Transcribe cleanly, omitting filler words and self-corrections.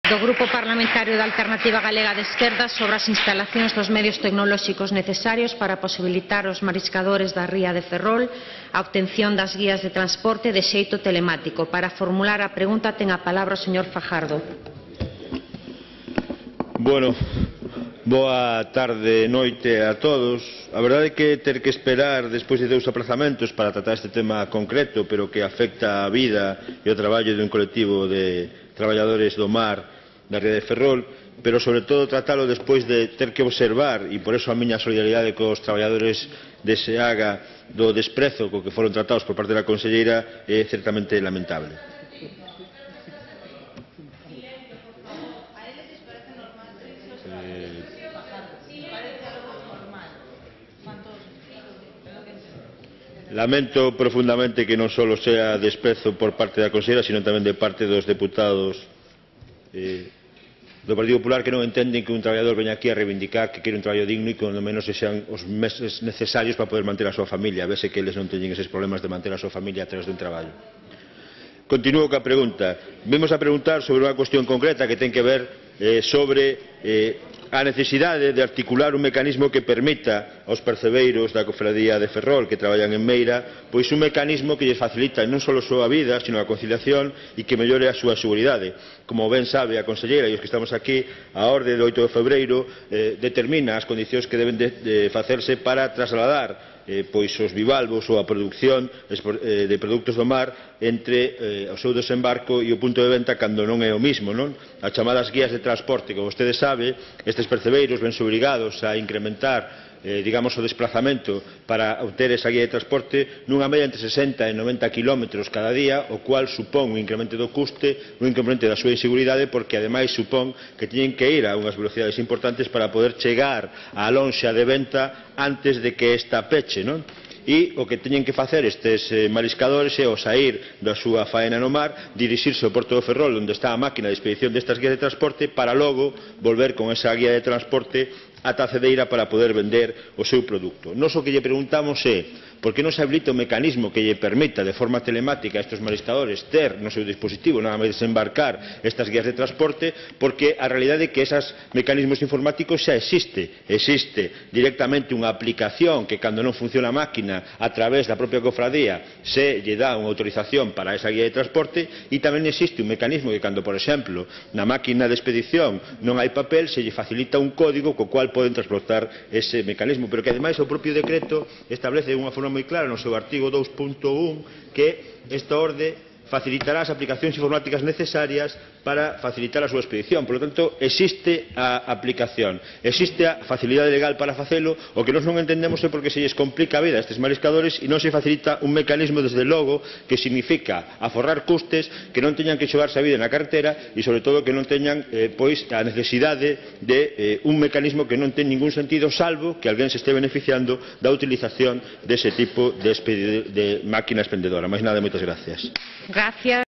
Do Grupo Parlamentario da Alternativa Galega de Esquerda sobre as instalacións dos medios tecnolóxicos necesarios para posibilitar aos mariscadores da ría de Ferrol a obtención das guías de transporte de xeito telemático. Para formular a pregunta ten a palabra o señor Fajardo. Bueno, boa tarde, noite a todos. A verdade é que ter que esperar despois de 2 aprazamentos para tratar este tema concreto, pero que afecta a vida e o traballo dun colectivo de traballadores do mar da ría de Ferrol, pero sobre todo tratalo despois de ter que observar, e por eso a miña solidaridade cos traballadores de SEAGA do desprezo co que foron tratados por parte da conselleira é certamente lamentable. Lamento profundamente que non só sea desprezo por parte da conselleira, sino tamén de parte dos deputados do Partido Popular, que non entenden que un traballador veña aquí a reivindicar que quere un traballo digno e que ao menos sexan os meses necesarios para poder manter a súa familia. Vese que eles non teñen eses problemas de manter a súa familia a través dun traballo. Continuo coa pregunta. Vemos a preguntar sobre unha cuestión concreta que ten que ver sobre a necesidade de articular un mecanismo que permita aos percebeiros da Cofradía de Ferrol que traballan en Meira, pois un mecanismo que lles facilita non só a súa vida, sino a conciliación e que mellore a súa seguridade. Como ben sabe a conselleira e os que estamos aquí, a orde do 8 de febreiro determina as condicións que deben de facerse para trasladar pois os bivalvos ou a produción de produtos do mar entre o seu desembarco e o punto de venta cando non é o mismo, non? As chamadas guías de transporte, como vostede sabe, estes percebeiros vense obrigados a incrementar digamos o desplazamento para obter esa guía de transporte nunha media entre 60 e 90 km cada día, o cual supón un incremento do custe, un incremento da súa inseguridade, porque ademais supón que teñen que ir a unhas velocidades importantes para poder chegar á lonxa de venta antes de que esta peche, non? E o que teñen que facer estes mariscadores é, ao saír da súa faena no mar, dirixirse ao Porto do Ferrol, onde está a máquina de expedición destas guías de transporte, para logo volver con esa guía de transporte ata a Cedeira para poder vender o seu produto. Nós o que lle preguntamos é por que non se habilita un mecanismo que lle permita de forma telemática a estes mariscadores ter no seu dispositivo nada máis desembarcar estas guías de transporte, porque a realidade é que esos mecanismos informáticos xa existe directamente unha aplicación que cando non funciona a máquina a través da propia cofradía se lle dá unha autorización para esa guía de transporte, e tamén existe un mecanismo que cando, por exemplo, na máquina de expedición non hai papel, se lle facilita un código co cual poden transportar ese mecanismo, pero que ademais o propio decreto establece de unha forma moi clara no seu artigo 2.1 que esta orde facilitará as aplicacións informáticas necesarias para facilitar a súa expedición. Por lo tanto, existe a aplicación, existe a facilidade legal para facelo. O que nós non entendemos é porque se lles complica a vida a estes mariscadores e non se facilita un mecanismo, desde logo, que significa aforrar custes, que non teñan que xogarse a vida na cartera e, sobre todo, que non teñan pois a necesidade de un mecanismo que non ten ningún sentido, salvo que alguén se este beneficiando da utilización dese tipo de máquina expendedora. Máis nada, moitas gracias. Gracias.